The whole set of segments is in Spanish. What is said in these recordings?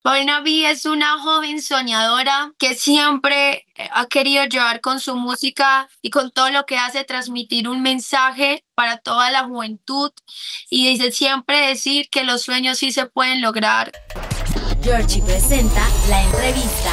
Paulina B es una joven soñadora que siempre ha querido llevar con su música y con todo lo que hace transmitir un mensaje para toda la juventud y dice siempre decir que los sueños sí se pueden lograr. Georgie presenta la entrevista.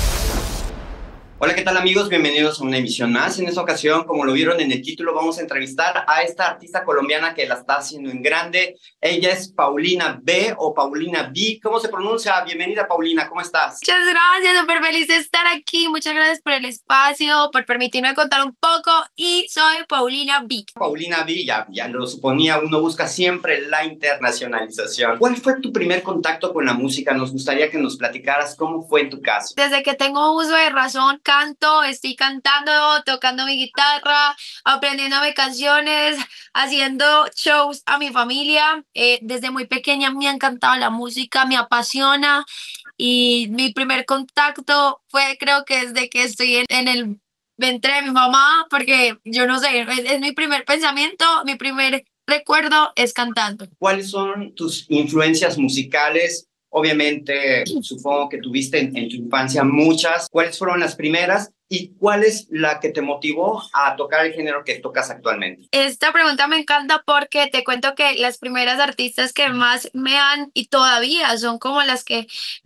Hola, ¿qué tal amigos? Bienvenidos a una emisión más. En esta ocasión, como lo vieron en el título, vamos a entrevistar a esta artista colombiana que la está haciendo en grande. Ella es Paulina B o Paulina B. ¿Cómo se pronuncia? Bienvenida, Paulina. ¿Cómo estás? Muchas gracias, súper feliz de estar aquí. Muchas gracias por el espacio, por permitirme contar un poco. Y soy Paulina B. Paulina B, ya lo suponía, uno busca siempre la internacionalización. ¿Cuál fue tu primer contacto con la música? Nos gustaría que nos platicaras cómo fue en tu caso. Desde que tengo uso de razón, canto, estoy cantando, tocando mi guitarra, aprendiéndome canciones, haciendo shows a mi familia. Desde muy pequeña me ha encantado la música, me apasiona y mi primer contacto fue creo que desde que estoy en el vientre de mi mamá, porque yo no sé, es mi primer pensamiento, mi primer recuerdo es cantando. ¿Cuáles son tus influencias musicales? Obviamente, supongo que tuviste en tu infancia muchas. ¿Cuáles fueron las primeras y cuál es la que te motivó a tocar el género que tocas actualmente? Esta pregunta me encanta porque te cuento que las primeras artistas que más me han y todavía son como las que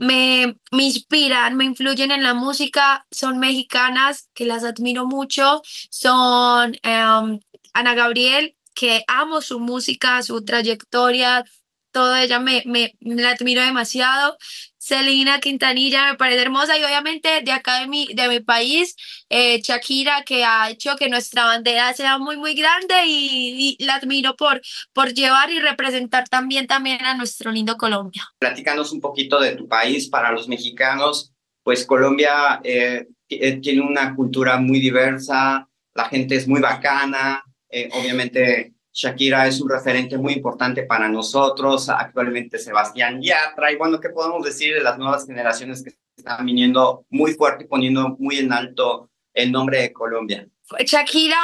me inspiran, me influyen en la música, son mexicanas, que las admiro mucho, son Ana Gabriel, que amo su música, su trayectoria, todo ella me la admiro demasiado. Selena Quintanilla me parece hermosa y obviamente de acá de mi país, Shakira, que ha hecho que nuestra bandera sea muy, muy grande y la admiro por llevar y representar también a nuestro lindo Colombia. Platícanos un poquito de tu país para los mexicanos. Pues Colombia tiene una cultura muy diversa, la gente es muy bacana, obviamente Shakira es un referente muy importante para nosotros, actualmente Sebastián Yatra, y bueno, ¿qué podemos decir de las nuevas generaciones que están viniendo muy fuerte y poniendo muy en alto el nombre de Colombia? Shakira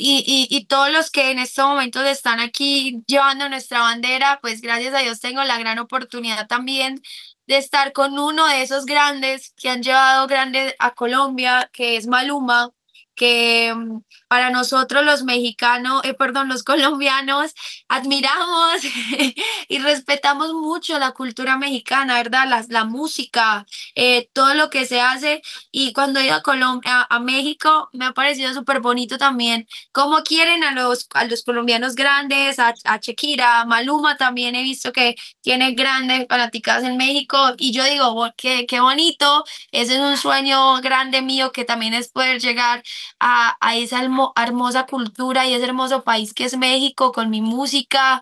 y todos los que en estos momentos están aquí llevando nuestra bandera, pues gracias a Dios tengo la gran oportunidad también de estar con uno de esos grandes que han llevado grande a Colombia, que es Maluma, que para nosotros los mexicanos, perdón, los colombianos, admiramos y respetamos mucho la cultura mexicana, ¿verdad? La música, todo lo que se hace. Y cuando he ido a Colombia, a México, me ha parecido súper bonito también cómo quieren a los colombianos grandes, a Shakira, a Maluma también he visto que tiene grandes fanáticas en México y yo digo, "Oh, qué bonito, ese es un sueño grande mío que también es poder llegar a esa hermosa cultura y ese hermoso país que es México con mi música,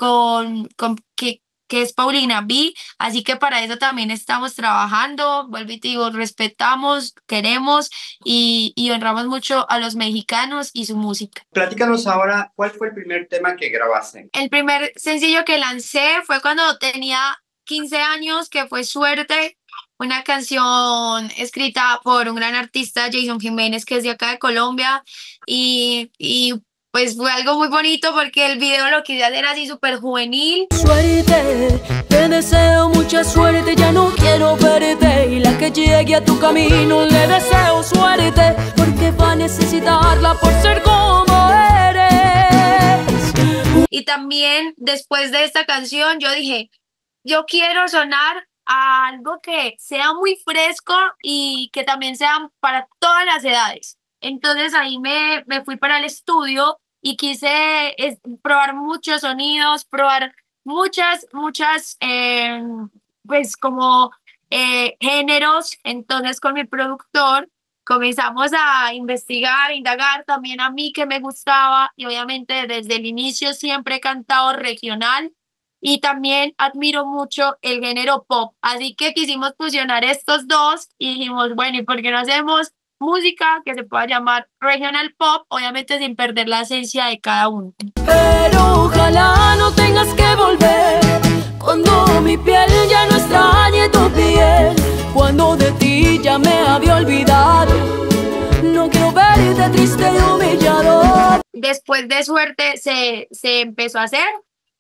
que es Paulina B. Así que para eso también estamos trabajando. Vuelvo y te digo, respetamos, queremos y honramos mucho a los mexicanos y su música. Platícanos ahora, ¿cuál fue el primer tema que grabaste? El primer sencillo que lancé fue cuando tenía 15 años, que fue Suerte, una canción escrita por un gran artista, Jason Jiménez, que es de acá de Colombia, y pues fue algo muy bonito porque el video lo quise hacer así súper juvenil. Suerte, te deseo mucha suerte, ya no quiero verte. Y la que llegue a tu camino le deseo suerte, porque va a necesitarla por ser como eres. Y también después de esta canción yo dije, yo quiero sonar a algo que sea muy fresco y que también sea para todas las edades. Entonces ahí me fui para el estudio y quise probar muchos sonidos, probar muchas, pues como géneros. Entonces con mi productor comenzamos a investigar, a indagar también a mí que me gustaba y obviamente desde el inicio siempre he cantado regional y también admiro mucho el género pop. Así que quisimos fusionar estos dos y dijimos, bueno, ¿y por qué no hacemos música que se pueda llamar regional pop? Obviamente sin perder la esencia de cada uno. Pero ojalá no tengas que volver, cuando mi piel ya no extrañe tu piel, cuando de ti ya me había olvidado. No quiero verte triste y humillado. Después de Suerte se empezó a hacer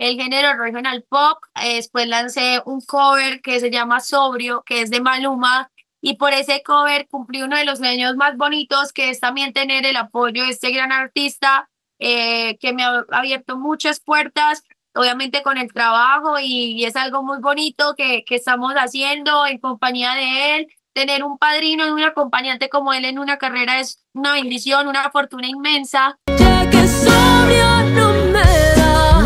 el género regional pop. Después lancé un cover que se llama Sobrio, que es de Maluma. Y por ese cover cumplí uno de los sueños más bonitos, que es también tener el apoyo de este gran artista, que me ha abierto muchas puertas, obviamente con el trabajo, y es algo muy bonito que estamos haciendo en compañía de él. Tener un padrino y un acompañante como él en una carrera es una bendición, una fortuna inmensa. Ya que sobrio no me da,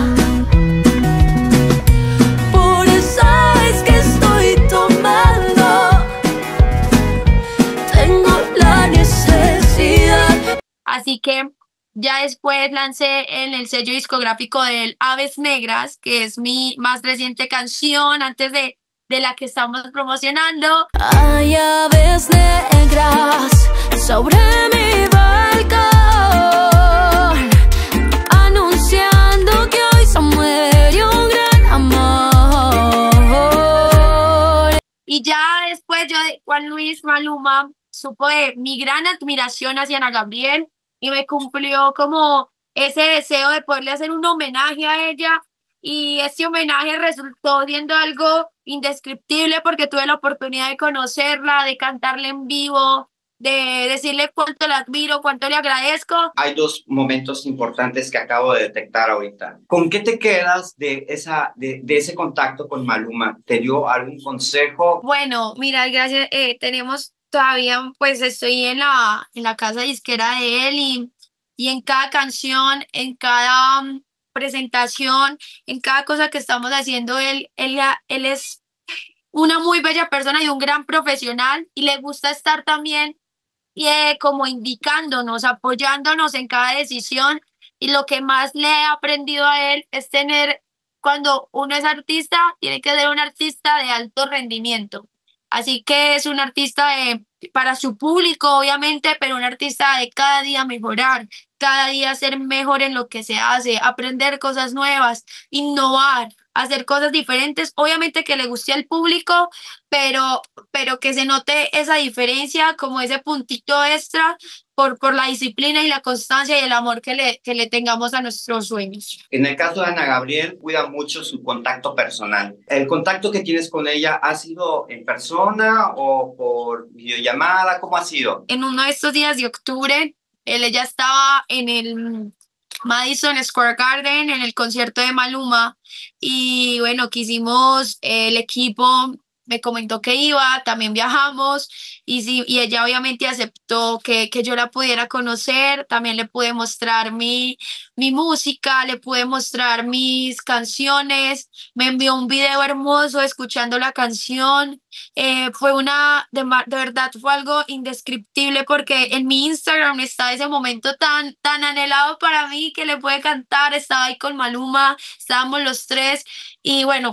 por eso es que estoy tomando, tengo la necesidad. Así que ya después lancé en el sello discográfico del Aves Negras, que es mi más reciente canción antes de la que estamos promocionando. Hay aves negras sobre mi balcón, anunciando que hoy se muere un gran amor. Y ya después yo de Juan Luis Maluma supo de mi gran admiración hacia Ana Gabriel y me cumplió como ese deseo de poderle hacer un homenaje a ella. Y este homenaje resultó siendo algo indescriptible porque tuve la oportunidad de conocerla, de cantarle en vivo, de decirle cuánto la admiro, cuánto le agradezco. Hay dos momentos importantes que acabo de detectar ahorita. ¿Con qué te quedas de ese contacto con Maluma? ¿Te dio algún consejo? Bueno, mira, gracias. Tenemos todavía, pues estoy en la casa disquera de él y en cada canción, en cada presentación, en cada cosa que estamos haciendo, él es una muy bella persona y un gran profesional y le gusta estar también como indicándonos, apoyándonos en cada decisión. Y lo que más le he aprendido a él es tener, cuando uno es artista, tiene que ser un artista de alto rendimiento. Así que es un artista para su público, obviamente, pero un artista de cada día mejorar, cada día ser mejor en lo que se hace, aprender cosas nuevas, innovar, hacer cosas diferentes. Obviamente que le guste al público, pero, pero que se note esa diferencia, como ese puntito extra por la disciplina y la constancia y el amor que le tengamos a nuestros sueños. En el caso de Ana Gabriel, cuida mucho su contacto personal. ¿El contacto que tienes con ella ha sido en persona o por videollamada? ¿Cómo ha sido? En uno de estos días de octubre, ella estaba en el Madison Square Garden en el concierto de Maluma y bueno, quisimos, el equipo me comentó que iba, también viajamos y, sí, y ella obviamente aceptó que yo la pudiera conocer, también le pude mostrar mi música, le pude mostrar mis canciones, me envió un video hermoso escuchando la canción. Fue de verdad fue algo indescriptible porque en mi Instagram está ese momento tan anhelado para mí que le puede cantar. Estaba ahí con Maluma, estábamos los tres y bueno,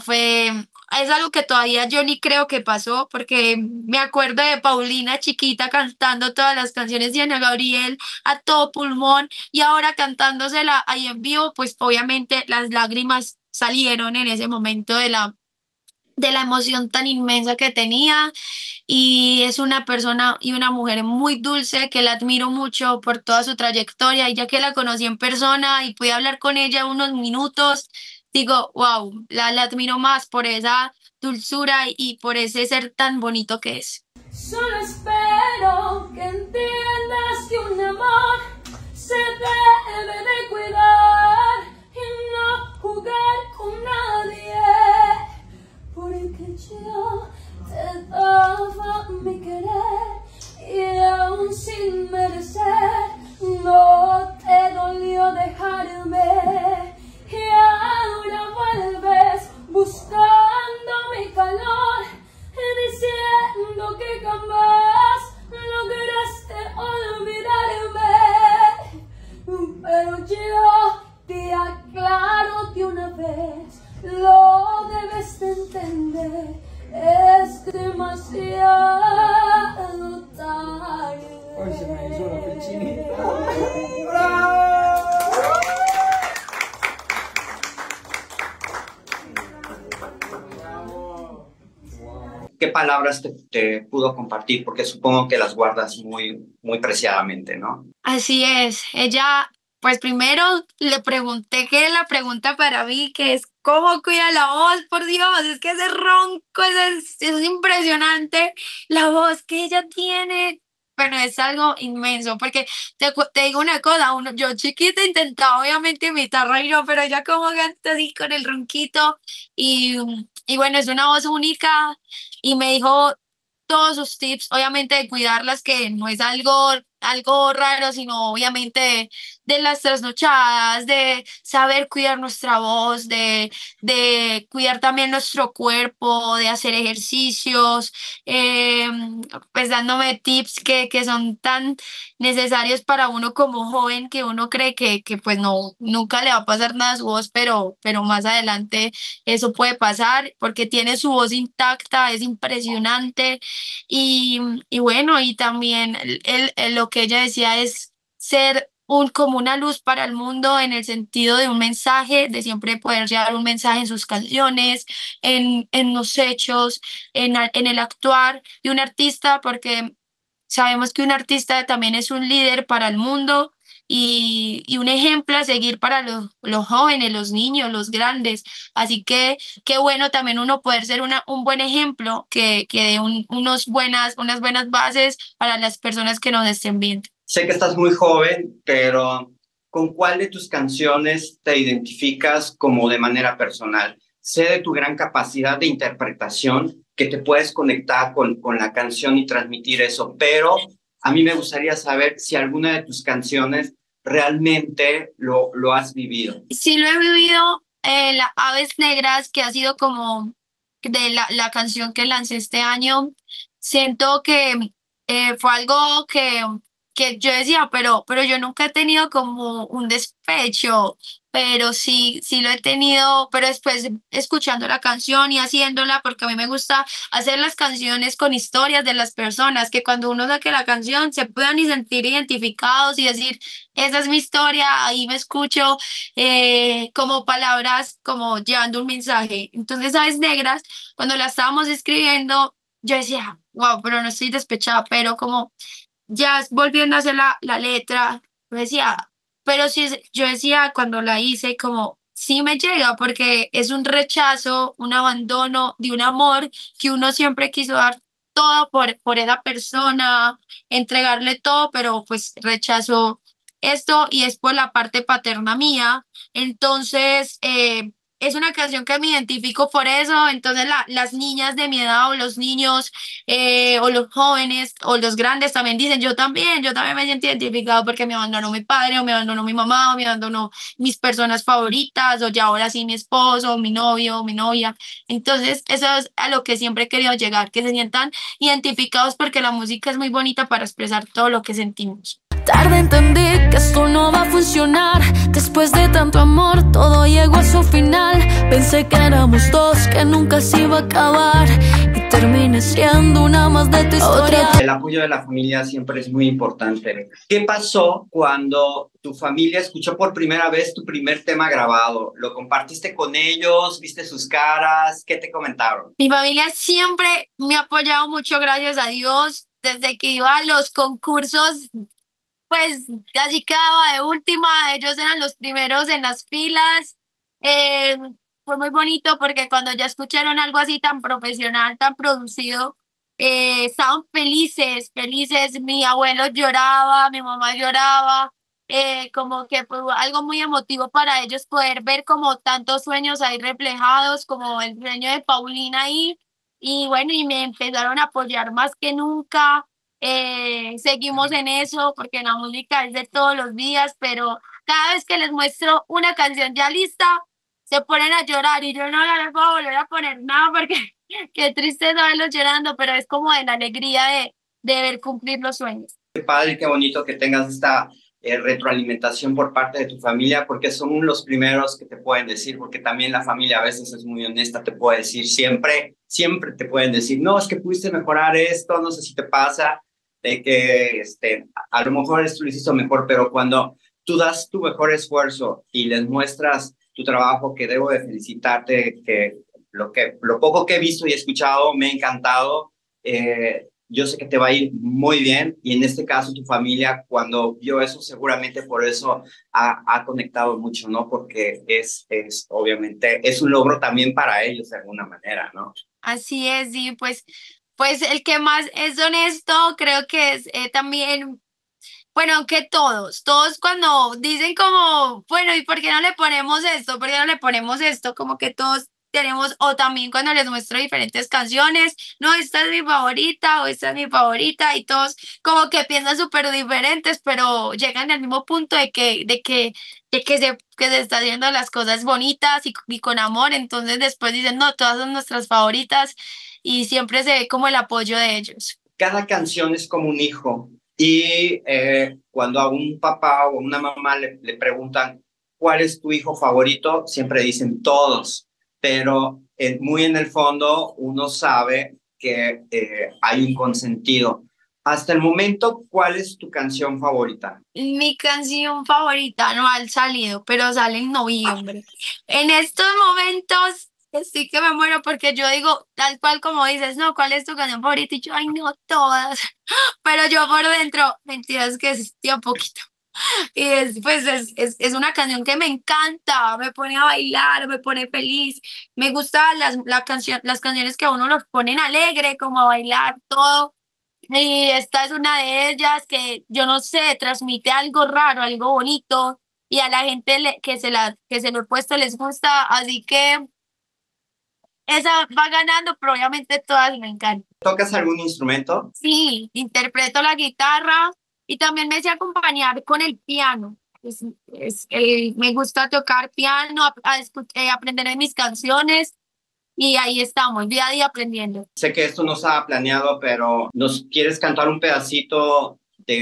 es algo que todavía yo ni creo que pasó porque me acuerdo de Paulina chiquita cantando todas las canciones de Ana Gabriel a todo pulmón y ahora cantándosela ahí en vivo, pues obviamente las lágrimas salieron en ese momento de la emoción tan inmensa que tenía y es una persona y una mujer muy dulce que la admiro mucho por toda su trayectoria y ya que la conocí en persona y pude hablar con ella unos minutos, digo, wow, la admiro más por esa dulzura y por ese ser tan bonito que es. Solo espero que entiendas que un amor se debe de cuidar y no jugar con nadie, porque yo te daba mi querer y aún sin merecer no te dolió dejarme y ahora vuelves buscando mi calor y diciendo que jamás lograste olvidarme, pero yo te aclaro de una vez, lo debes de entender, es demasiado tarde. Hoy se me hizo la pechinita. ¡Bravo! ¿Qué palabras te pudo compartir? Porque supongo que las guardas muy preciadamente, ¿no? Así es, ella, pues primero le pregunté qué es la pregunta para mí, que es cómo cuida la voz, por Dios, es que ese ronco, es impresionante la voz que ella tiene. Bueno, es algo inmenso, porque te digo una cosa, yo chiquita intentaba obviamente imitar a Reino, pero ella como canta así con el ronquito y, y bueno, es una voz única y me dijo todos sus tips, obviamente de cuidarlas, que no es algo raro, sino obviamente de las trasnochadas, de saber cuidar nuestra voz, de cuidar también nuestro cuerpo, de hacer ejercicios, eh, pues dándome tips que son tan necesarios para uno como joven, que uno cree que pues no, nunca le va a pasar nada a su voz, pero más adelante eso puede pasar porque tiene su voz intacta, es impresionante. Y bueno, y también lo que ella decía es ser como una luz para el mundo en el sentido de un mensaje, de siempre poder llevar un mensaje en sus canciones, en los hechos, en el actuar de un artista, porque sabemos que un artista también es un líder para el mundo y un ejemplo a seguir para los jóvenes, los niños, los grandes. Así que qué bueno también uno poder ser un buen ejemplo que dé unas buenas bases para las personas que nos estén viendo. Sé que estás muy joven, pero ¿con cuál de tus canciones te identificas como de manera personal? Sé de tu gran capacidad de interpretación, que te puedes conectar con la canción y transmitir eso, pero a mí me gustaría saber si alguna de tus canciones realmente lo has vivido. Sí lo he vivido, la Aves Negras, que ha sido como de la canción que lancé este año. Siento que fue algo que yo decía, pero yo nunca he tenido como un despecho, pero sí lo he tenido, pero después escuchando la canción y haciéndola, porque a mí me gusta hacer las canciones con historias de las personas, que cuando uno saque la canción se puedan y sentir identificados y decir, esa es mi historia, ahí me escucho, como palabras, como llevando un mensaje. Entonces, Aves Negras, cuando la estábamos escribiendo, yo decía, wow, pero no estoy despechada, pero como ya volviendo a hacer la letra, yo decía, pero sí, yo decía cuando la hice, como sí me llega, porque es un rechazo, un abandono de un amor que uno siempre quiso dar todo por esa persona, entregarle todo, pero pues rechazó esto y es por la parte paterna mía. Entonces, es una canción que me identifico por eso. Entonces, las niñas de mi edad o los niños, o los jóvenes o los grandes también dicen, yo también me siento identificado porque me abandonó mi padre o me abandonó mi mamá o me abandonó mis personas favoritas o ya ahora sí mi esposo, mi novio, mi novia. Entonces, eso es a lo que siempre he querido llegar, que se sientan identificados porque la música es muy bonita para expresar todo lo que sentimos. Tarde entendí que esto no va a funcionar. Después de tanto amor, todo llegó a su final. Pensé que éramos dos, que nunca se iba a acabar. Y terminé siendo una más de tu historia. El apoyo de la familia siempre es muy importante. ¿Qué pasó cuando tu familia escuchó por primera vez tu primer tema grabado? ¿Lo compartiste con ellos? ¿Viste sus caras? ¿Qué te comentaron? Mi familia siempre me ha apoyado mucho, gracias a Dios, desde que iba a los concursos, pues casi quedaba de última, ellos eran los primeros en las filas. Eh, Fue muy bonito porque cuando ya escucharon algo así tan profesional, tan producido, estaban felices, felices. Mi abuelo lloraba, mi mamá lloraba, como que fue algo muy emotivo para ellos poder ver como tantos sueños ahí reflejados, como el sueño de Paulina ahí. Y bueno, y me empezaron a apoyar más que nunca. Seguimos en eso porque la música es de todos los días, pero cada vez que les muestro una canción ya lista, se ponen a llorar y yo no les voy a volver a poner nada porque qué triste verlos llorando, pero es como de la alegría de ver cumplir los sueños. Qué padre y qué bonito que tengas esta retroalimentación por parte de tu familia, porque son los primeros que te pueden decir, porque también la familia a veces es muy honesta, te puede decir siempre te pueden decir, no, es que pudiste mejorar esto, no sé si te pasa, de que a lo mejor esto lo hiciste mejor, pero cuando tú das tu mejor esfuerzo y les muestras tu trabajo, que debo de felicitarte, que lo poco que he visto y escuchado me ha encantado, yo sé que te va a ir muy bien y en este caso tu familia cuando vio eso seguramente por eso ha conectado mucho, ¿no? Porque obviamente es un logro también para ellos de alguna manera, ¿no? Así es, y pues el que más es honesto creo que es también, bueno, aunque todos cuando dicen como, bueno, ¿y por qué no le ponemos esto? ¿Por qué no le ponemos esto? Como que todos tenemos, o también cuando les muestro diferentes canciones, no, esta es mi favorita o esta es mi favorita y todos como que piensan súper diferentes, pero llegan al mismo punto que se está haciendo las cosas bonitas y con amor, entonces después dicen, no, todas son nuestras favoritas y siempre se ve como el apoyo de ellos. Cada canción es como un hijo y cuando a un papá o a una mamá le preguntan cuál es tu hijo favorito, siempre dicen todos, pero muy en el fondo uno sabe que hay un consentido. Hasta el momento, ¿cuál es tu canción favorita? Mi canción favorita no ha salido, pero sale en noviembre. En estos momentos sí que me muero porque yo digo, tal cual como dices, no, ¿cuál es tu canción favorita? Y yo, ay, no, todas. Pero yo por dentro, mentiras que sí un poquito. Y es una canción que me encanta, me pone a bailar, me pone feliz. Me gustan las canciones que a uno los ponen alegre, como a bailar, todo. Y esta es una de ellas que yo no sé, transmite algo raro, algo bonito y a la gente que se lo he puesto les gusta, así que esa va ganando, pero obviamente todas me encantan. ¿Tocas algún instrumento? Sí, interpreto la guitarra y también me sé acompañar con el piano. Me gusta tocar piano, aprender en mis canciones y ahí estamos, día a día aprendiendo. Sé que esto no estaba planeado, pero ¿nos quieres cantar un pedacito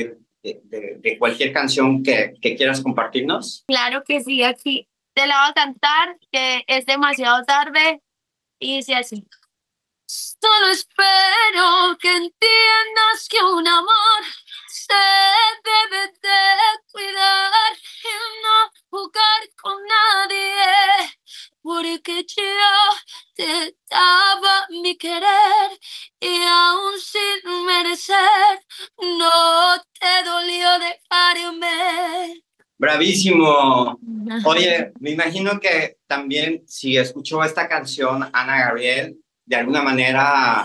de cualquier canción que quieras compartirnos? Claro que sí, aquí te la voy a cantar, que es demasiado tarde y dice así. Solo espero que entiendas que un amor se debe de cuidar y no jugar con nadie, porque yo te daba mi querer y aún sin merecer, no te dolió dejarme. Bravísimo. Oye, me imagino que también si escuchó esta canción, Ana Gabriel, de alguna manera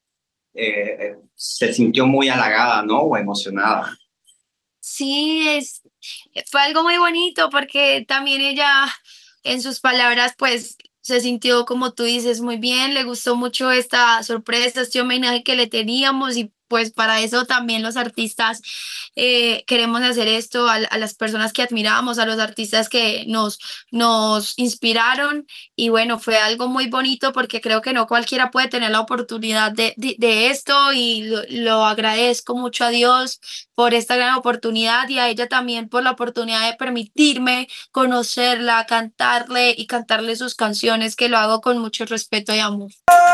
se sintió muy halagada, ¿no? O emocionada. Sí, fue algo muy bonito porque también ella en sus palabras pues se sintió como tú dices muy bien, le gustó mucho esta sorpresa, este homenaje que le teníamos y pues para eso también los artistas queremos hacer esto a las personas que admiramos, a los artistas que nos inspiraron y bueno, fue algo muy bonito porque creo que no cualquiera puede tener la oportunidad de esto y lo agradezco mucho a Dios por esta gran oportunidad y a ella también por la oportunidad de permitirme conocerla, cantarle y cantarle sus canciones, que lo hago con mucho respeto y amor.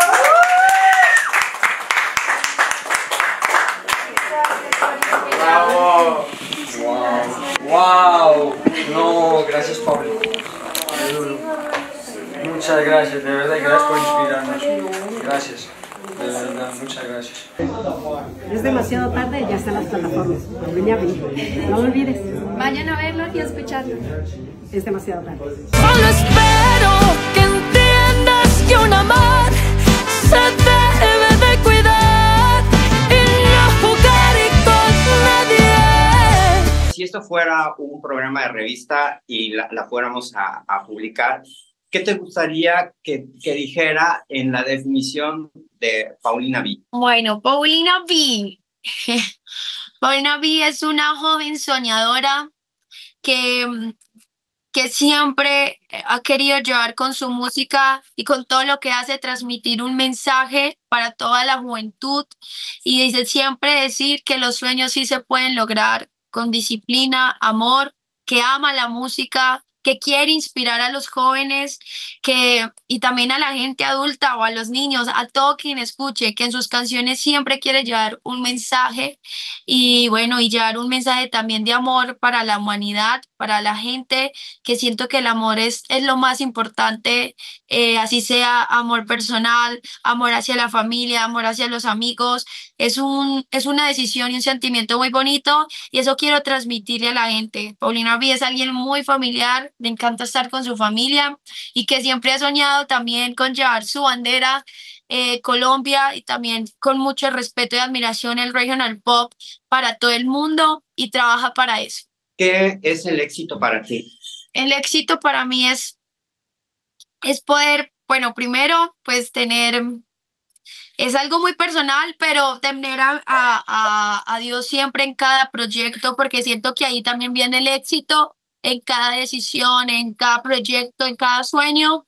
¡Bravo! ¡Wow! No, gracias, Pablo. Muchas gracias, de verdad, gracias por inspirarnos. Gracias, de verdad, muchas gracias. Es demasiado tarde y ya están las plataformas. Ven a ver. No lo olvides. Vayan a verlo y a escucharlo. Es demasiado tarde. Solo espero que entiendas que un amor se debe de cuidar y no jugar con nadie. Si esto fuera un programa de revista y la fuéramos a publicar, ¿qué te gustaría que dijera en la definición de Paulina B? Bueno, Paulina B. Paulina B es una joven soñadora que que siempre ha querido llevar con su música y con todo lo que hace transmitir un mensaje para toda la juventud y dice siempre decir que los sueños sí se pueden lograr con disciplina, amor, que ama la música que quiere inspirar a los jóvenes y también a la gente adulta o a los niños, a todo quien escuche, que en sus canciones siempre quiere llevar un mensaje y bueno, y llevar un mensaje también de amor para la humanidad, para la gente, que siento que el amor es lo más importante, así sea amor personal, amor hacia la familia, amor hacia los amigos. Es una decisión y un sentimiento muy bonito y eso quiero transmitirle a la gente. Paulina Rubio es alguien muy familiar, le encanta estar con su familia y que siempre ha soñado también con llevar su bandera Colombia y también con mucho respeto y admiración el regional pop para todo el mundo y trabaja para eso. ¿Qué es el éxito para ti? El éxito para mí es poder, bueno, primero, pues tener, es algo muy personal, pero tener a Dios siempre en cada proyecto, porque siento que ahí también viene el éxito en cada decisión, en cada proyecto, en cada sueño.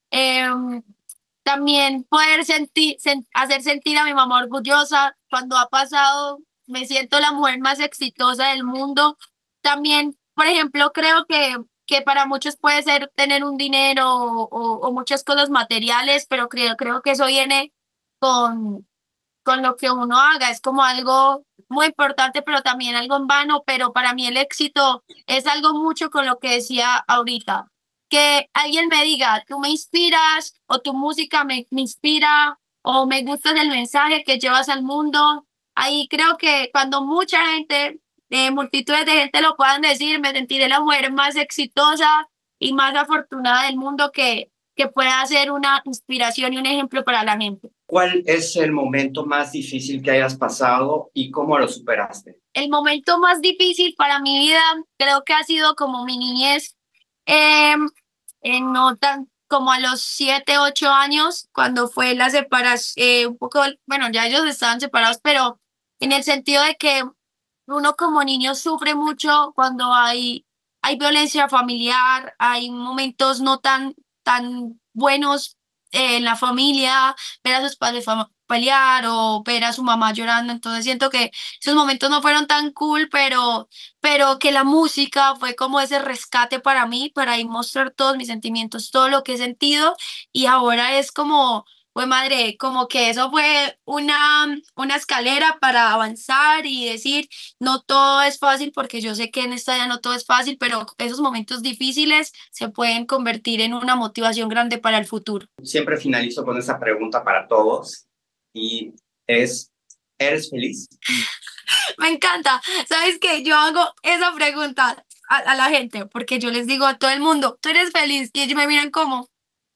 Em, También poder hacer sentir a mi mamá orgullosa cuando ha pasado, me siento la mujer más exitosa del mundo. También, por ejemplo, creo que para muchos puede ser tener un dinero o muchas cosas materiales, pero creo que eso viene con, con lo que uno haga. Es como algo muy importante, pero también algo en vano. Pero para mí el éxito es algo mucho con lo que decía ahorita. Que alguien me diga, tú me inspiras, o tu música me inspira, o me gusta el mensaje que llevas al mundo. Ahí creo que cuando mucha gente, multitudes de gente lo puedan decir, me sentiré la mujer más exitosa y más afortunada del mundo que pueda ser una inspiración y un ejemplo para la gente. ¿Cuál es el momento más difícil que hayas pasado y cómo lo superaste? El momento más difícil para mi vida creo que ha sido como mi niñez, eh, no tan como a los 7, 8 años, cuando fue la separación, un poco, bueno, ya ellos estaban separados, pero en el sentido de que uno como niño sufre mucho cuando hay violencia familiar, hay momentos no tan buenos en la familia, ver a sus padres pelear o ver a su mamá llorando. Entonces siento que esos momentos no fueron tan cool, pero que la música fue como ese rescate para mí, para ahí mostrar todos mis sentimientos, todo lo que he sentido y ahora es como... Pues madre, como que eso fue una escalera para avanzar y decir, no todo es fácil porque yo sé que en esta vida no todo es fácil, pero esos momentos difíciles se pueden convertir en una motivación grande para el futuro. Siempre finalizo con esa pregunta para todos y es, ¿eres feliz? Me encanta. ¿Sabes qué? Yo hago esa pregunta a la gente porque yo les digo a todo el mundo, ¿tú eres feliz? Y ellos me miran como,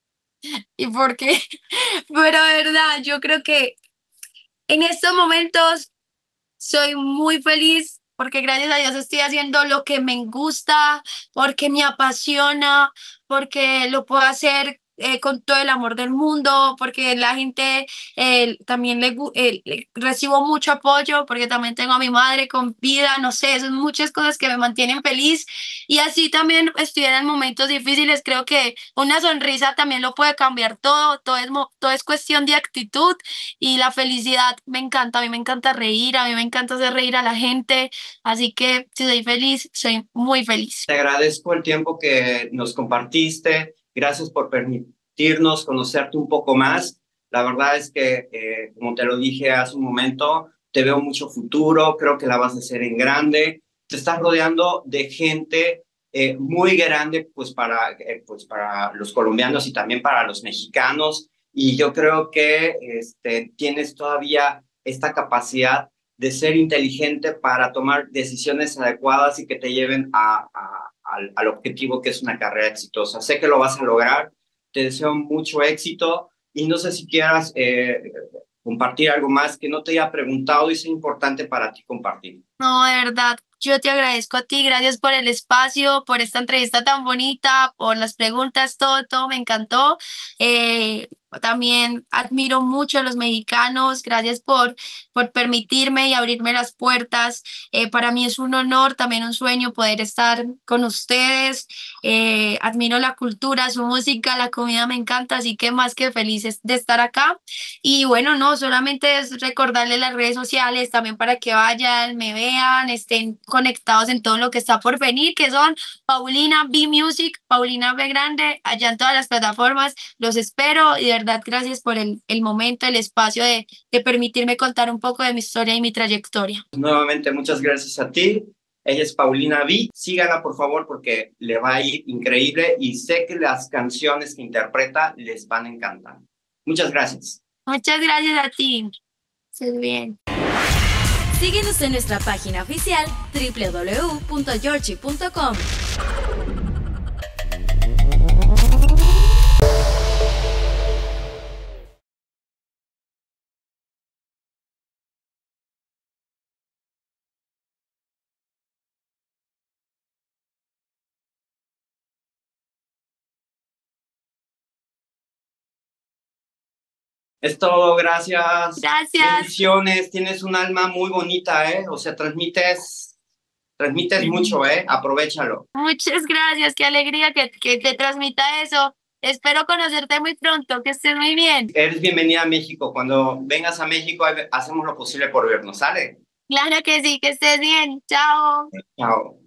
¿y por qué? Pero de verdad, yo creo que en estos momentos soy muy feliz porque gracias a Dios estoy haciendo lo que me gusta, porque me apasiona, porque lo puedo hacer con todo el amor del mundo, porque la gente también recibo mucho apoyo, porque también tengo a mi madre con vida, no sé, son muchas cosas que me mantienen feliz y así también estoy en momentos difíciles, creo que una sonrisa también lo puede cambiar todo, todo es cuestión de actitud y la felicidad me encanta, a mí me encanta reír, a mí me encanta hacer reír a la gente, así que si soy feliz, soy muy feliz. Te agradezco el tiempo que nos compartiste. Gracias por permitirnos conocerte un poco más. La verdad es que, como te lo dije hace un momento, te veo mucho futuro, creo que la vas a hacer en grande. Te estás rodeando de gente muy grande pues para los colombianos y también para los mexicanos. Y yo creo que tienes todavía esta capacidad de ser inteligente para tomar decisiones adecuadas y que te lleven al objetivo que es una carrera exitosa. Sé que lo vas a lograr, te deseo mucho éxito y no sé si quieras compartir algo más que no te haya preguntado y es importante para ti compartir. No, de verdad, yo te agradezco a ti, gracias por el espacio, por esta entrevista tan bonita, por las preguntas, todo me encantó. También admiro mucho a los mexicanos. Gracias por permitirme y abrirme las puertas. Para mí es un honor, también un sueño poder estar con ustedes. Admiro la cultura, su música, la comida me encanta, así que más que felices de estar acá. Y bueno, no, solamente es recordarles las redes sociales también para que vayan, me vean, estén conectados en todo lo que está por venir, que son Paulina B Music, Paulina B Grande, allá en todas las plataformas. Los espero y de verdad gracias por el momento, el espacio de permitirme contar un poco de mi historia y mi trayectoria. Nuevamente, muchas gracias a ti. Ella es Paulina B. Síganla, por favor, porque le va a ir increíble y sé que las canciones que interpreta les van a encantar. Muchas gracias. Muchas gracias a ti. Estés bien. Síguenos en nuestra página oficial www.georgie.com. Es todo, gracias. Gracias. Bendiciones, tienes un alma muy bonita, ¿eh? O sea, transmites mucho, ¿eh? Aprovéchalo. Muchas gracias. Qué alegría que te transmita eso. Espero conocerte muy pronto. Que estés muy bien. Eres bienvenida a México. Cuando vengas a México, hacemos lo posible por vernos, ¿sale? Claro que sí. Que estés bien. Chao. Chao.